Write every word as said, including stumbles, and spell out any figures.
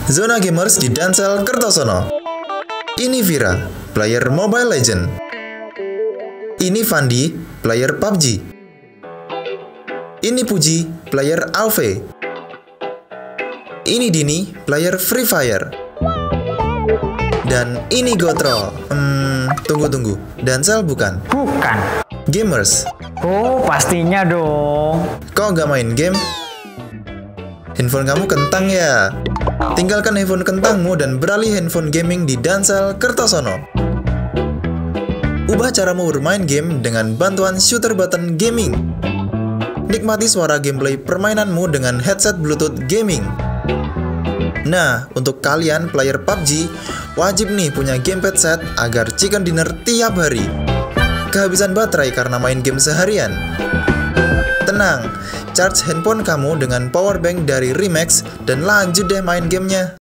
Zona Gamers di Dansel Kertosono. Ini Vira, player Mobile Legend. Ini Fandi, player P U B G. Ini Puji, player Alve. Ini Dini, player Free Fire. Dan ini Gotro. Hmm, tunggu-tunggu. Dansel bukan? Bukan. Gamers. Oh, pastinya dong. Kok gak main game? Handphone kamu kentang ya? Tinggalkan handphone kentangmu dan beralih handphone gaming di Dansel Kertosono. Ubah caramu bermain game dengan bantuan shooter button gaming. Nikmati suara gameplay permainanmu dengan headset Bluetooth gaming. Nah, untuk kalian player P U B G, wajib nih punya gamepad set agar chicken dinner tiap hari. Kehabisan baterai karena main game seharian? Tenang, charge handphone kamu dengan powerbank dari Remax dan lanjut deh main gamenya.